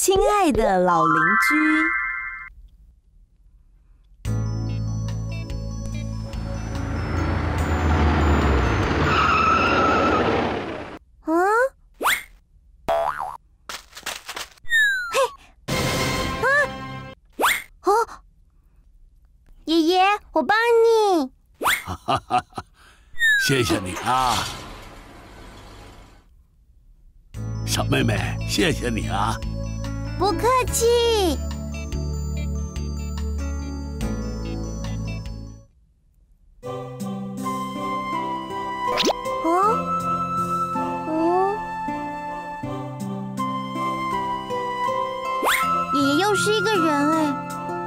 亲爱的老邻居。 爷爷，我帮你。 哈哈，谢谢你啊，小妹妹，谢谢你啊。 不客气。爷爷又是一个人哎。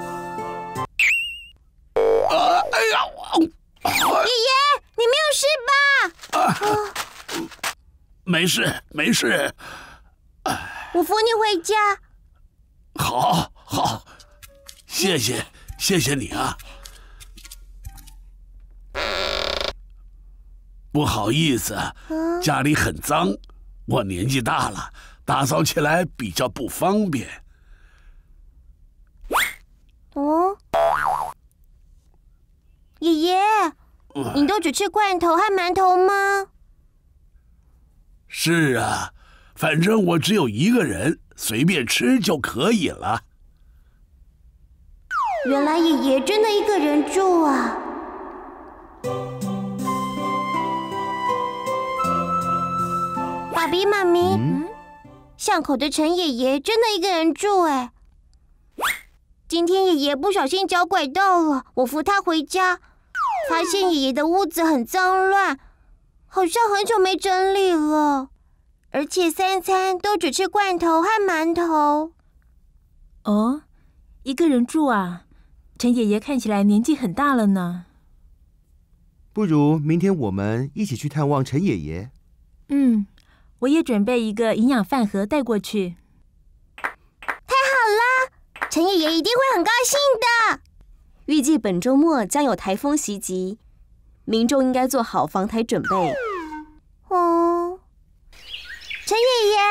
哎呀！ 爷爷，你没有事吧？ 没事，没事。 我扶你回家。 好，好，谢谢你啊。不好意思，家里很脏，我年纪大了，打扫起来比较不方便。 爷爷，你都只吃罐头和馒头吗？ 是啊，反正我只有一个人，随便吃就可以了。 原来爷爷真的一个人住啊！爸比妈咪，巷口的陈爷爷真的一个人住哎。今天爷爷不小心脚拐到了，我扶他回家，发现爷爷的屋子很脏乱，好像很久没整理了，而且3餐都只吃罐头和馒头。 哦，一个人住啊？陈爷爷看起来年纪很大了呢。 不如明天我们一起去探望陈爷爷。 我也准备一个营养饭盒带过去。 太好了，陈爷爷一定会很高兴的。 预计本周末将有台风袭击，民众应该做好防台准备。 陈爷爷，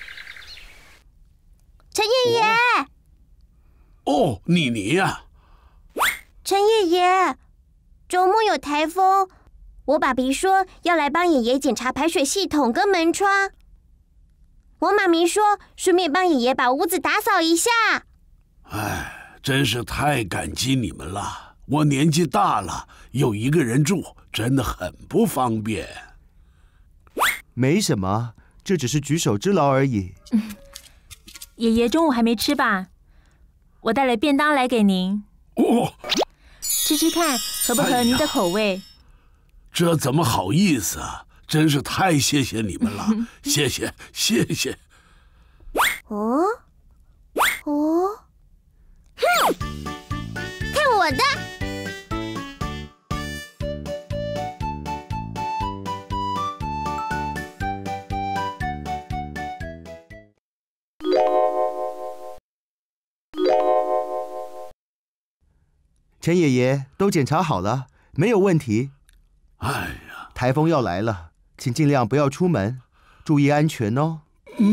陈爷爷。 哦，妮呀。 陈爷爷，周末有台风，我爸比说要来帮爷爷检查排水系统跟门窗。我妈咪说顺便帮爷爷把屋子打扫一下。 哎，真是太感激你们了。我年纪大了，有一个人住，真的很不方便。 没什么，这只是举手之劳而已。 爷爷中午还没吃吧？我带了便当来给您。吃吃看，合不合您的口味？ 这怎么好意思啊！真是太谢谢你们了，谢谢。 看我的！ 陈爷爷都检查好了，没有问题。 哎呀， 台风要来了，请尽量不要出门，注意安全哦。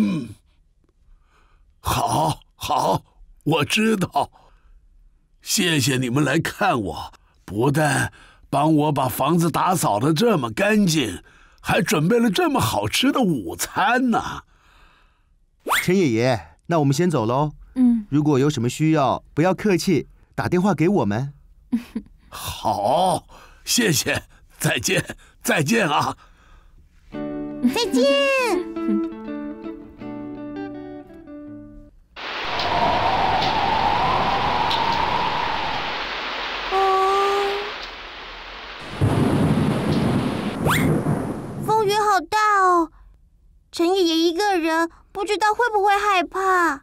好，我知道。谢谢你们来看我，不但帮我把房子打扫得这么干净，还准备了这么好吃的午餐呢。 陈爷爷，那我们先走喽。如果有什么需要，不要客气，打电话给我们。 好，谢谢，再见啊！ 再见。风雨好大哦，陈爷爷一个人，不知道会不会害怕。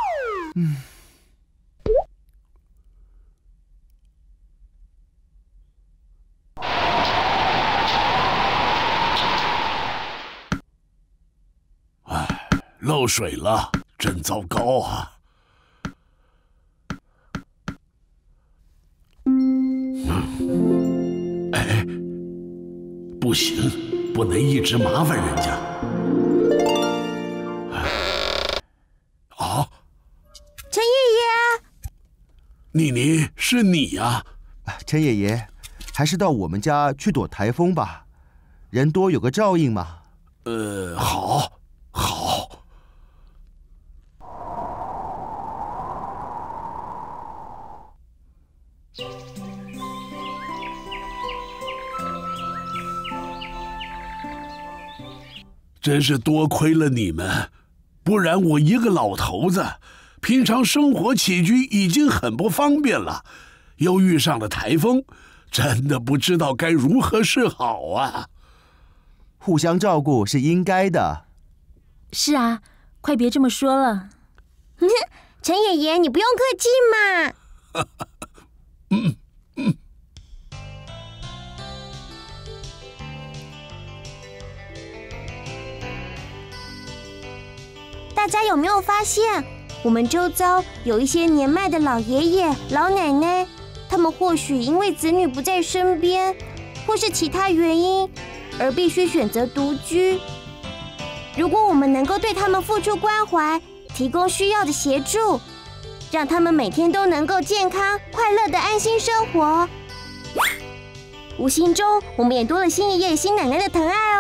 漏水了，真糟糕啊！不行，不能一直麻烦人家。 妮妮，是你呀！ 陈爷爷，还是到我们家去躲台风吧，人多有个照应嘛。 好。真是多亏了你们，不然我一个老头子，平常生活起居已经很不方便了，又遇上了台风，真的不知道该如何是好啊！ 互相照顾是应该的。 是啊，快别这么说了。 陈爷爷，你不用客气嘛。大家有没有发现，我们周遭有一些年迈的老爷爷、老奶奶，他们或许因为子女不在身边，或是其他原因，而必须选择独居。如果我们能够对他们付出关怀，提供需要的协助，让他们每天都能够健康、快乐的安心生活，无形中我们也多了新爷爷、新奶奶的疼爱